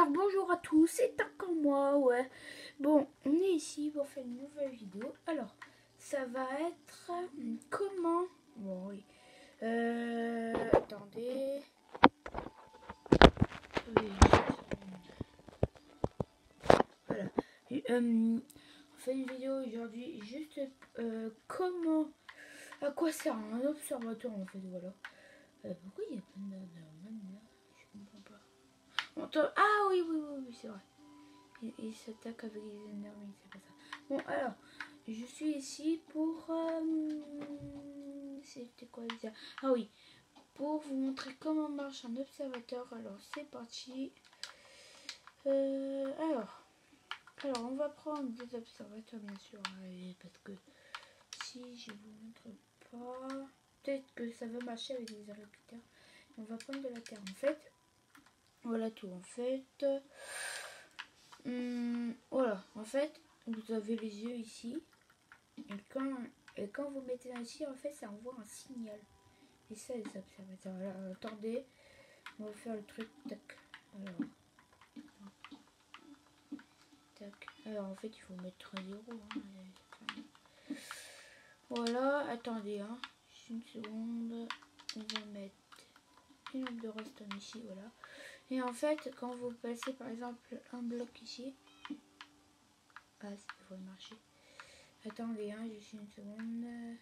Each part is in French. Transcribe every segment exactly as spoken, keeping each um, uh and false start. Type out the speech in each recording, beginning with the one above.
Alors bonjour à tous, c'est encore moi, ouais. Bon, on est ici pour faire une nouvelle vidéo. Alors, ça va être hum, comment... Bon, oui. Euh... Attendez. Oui. Voilà. Et, hum, on fait une vidéo aujourd'hui juste euh, comment... À quoi sert un observateur en fait, voilà. Euh, pourquoi il y a plein de... Je comprends pas. On entend- Ah oui, oui, oui, oui c'est vrai. Il, il s'attaque avec les ennemis, c'est pas ça. Bon, alors, je suis ici pour... Euh, C'était quoi déjà? Ah oui, pour vous montrer comment marche un observateur. Alors, c'est parti. Euh, alors, alors, on va prendre des observateurs, bien sûr. Allez, parce que si je vous montre pas... Peut-être que ça va marcher avec des répliqueurs. On va prendre de la terre, en fait. Voilà tout, en fait. Hum, voilà, en fait, vous avez les yeux ici. Et quand, et quand vous mettez ici, en fait, ça envoie un signal. Et ça, les observateurs. Alors, attendez, on va faire le truc. Tac. Alors, tac. Alors, en fait, il faut mettre zéro. Hein. Voilà, attendez, hein. Juste une seconde. On va mettre une lampe de redstone ici, voilà. Et en fait, quand vous passez par exemple un bloc ici, ah, ça devrait marcher. Attendez, hein, juste une seconde.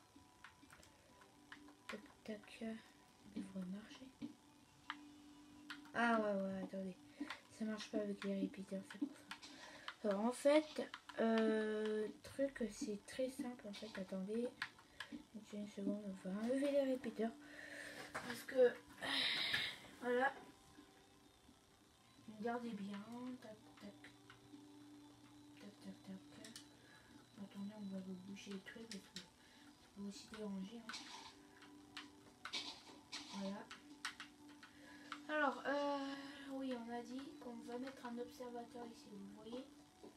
Tac, tac. Ça devrait marcher. Ah ouais, ouais, attendez. Ça marche pas avec les répéteurs, c'est pour ça. Alors en fait, euh, truc, c'est très simple en fait. Attendez. Une seconde, on va enlever les répéteurs. Parce que, voilà. Regardez bien. Tac, tac. Tac, tac, tac. Attendez, on va vous bouger les trucs parce que ça peut aussi déranger. Hein. Voilà. Alors, euh, oui, on a dit qu'on va mettre un observateur ici, vous voyez.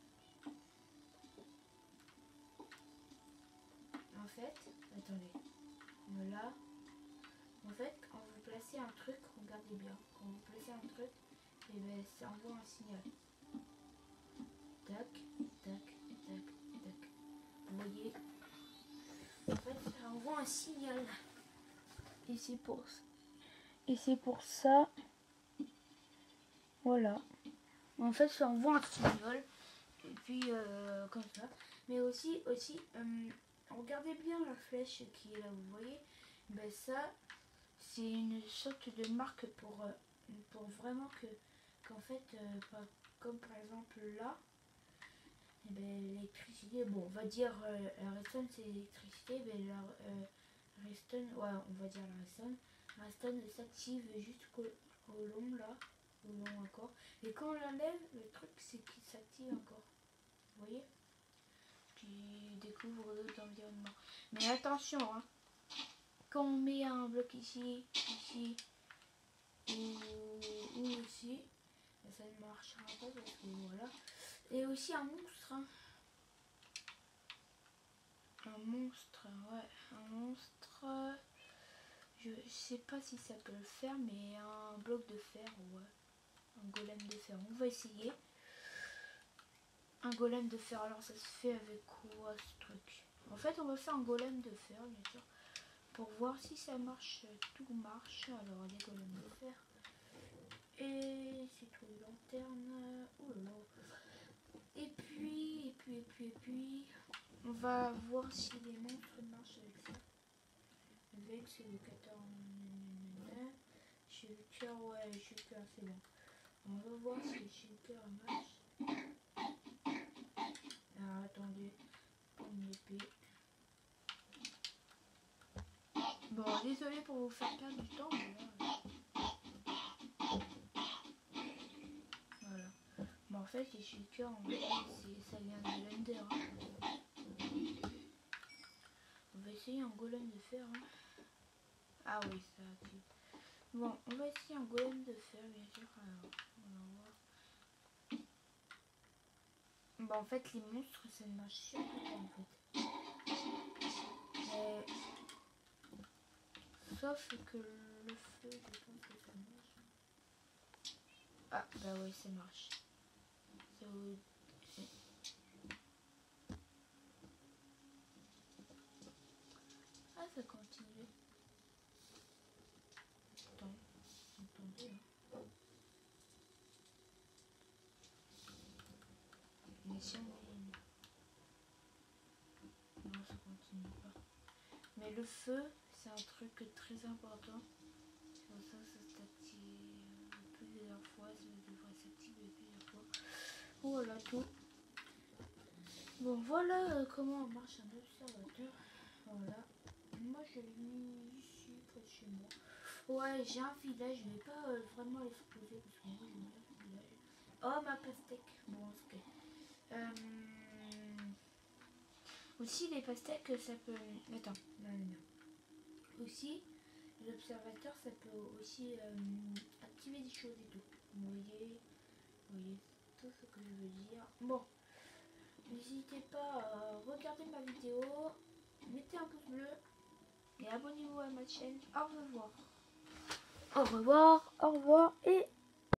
En fait, attendez, voilà. En fait, quand vous placez un truc, regardez bien, quand vous placez un truc, et bien ça envoie un signal. Tac, tac, tac, tac. Vous voyez. En fait, ça envoie un signal. Et c'est pour ça. Et c'est pour ça. Voilà. En fait, ça envoie un signal. Et puis, euh, comme ça. Mais aussi, aussi, euh, regardez bien la flèche qui est là, vous voyez. Ben ça, c'est une sorte de marque pour, euh, pour vraiment que, qu'en fait, euh, pas, comme par exemple là, eh ben, l'électricité, bon, on va dire euh, la redstone c'est l'électricité, ben, la euh, redstone, ouais, on va dire la redstone, la redstone s'active jusqu'au au long là, au long encore. Et quand on l'enlève, le truc c'est qu'il s'active encore. Vous voyez? Qui découvre d'autres environnements. Mais attention, hein, quand on met un bloc ici, ici, ou, ou ici, ça ne marchera pas parce que voilà. Et aussi un monstre, hein. Un monstre, ouais, un monstre. Je sais pas si ça peut le faire, mais un bloc de fer, ouais. Un golem de fer. On va essayer. Un golem de fer, alors ça se fait avec quoi ce truc? En fait, on va faire un golem de fer, bien sûr, pour voir si ça marche. Tout marche. Alors, les golems de fer. Et c'est tout, lanterne. Oh là là. Et puis, et puis, et puis, et puis, on va voir si les monstres marchent avec ça. Avec c'est le quatorze. Shulker, ouais, Shulker, c'est bon. On va voir si le Shulker marche. Alors, attendez, prendre une épée. Bon, désolé pour vous faire perdre du temps, mais là, voilà. Bon, en fait, les Shulker, en fait, ça vient de l'Ender. Hein. On va essayer un golem de fer. Hein. Ah oui, ça active. Bon, on va essayer un golem de fer, bien sûr. Alors, on va voir. Bon, en fait, les monstres, ça ne marche surtout pas, en fait. Mais... Sauf que le feu, je pense que ça marche. Ah, bah oui, ça marche. Ça... Ah, ça continue. Attends, attendez. Hein. Mais si on met... Non, ça continue pas. Mais le feu, c'est un truc très important. C'est pour ça que ça s'active plusieurs fois. Ça devrait s'activer plusieurs fois. Voilà tout. Bon, voilà euh, comment marche un observateur. Voilà. Moi, je l'ai mis ici, près de chez moi. Ouais, j'ai un village. Je vais pas euh, vraiment l'exposer parce que moi, j'aime bien ce village. Oh, ma pastèque. Bon, ok. Euh... Aussi, les pastèques, ça peut... Attends, non, non, non. Aussi, l'observateur, ça peut aussi euh, activer des choses et tout. Vous voyez, vous voyez tout ce que je veux dire. Bon, n'hésitez pas à regarder ma vidéo, mettez un pouce bleu et abonnez-vous à ma chaîne. Au revoir. Au revoir, au revoir et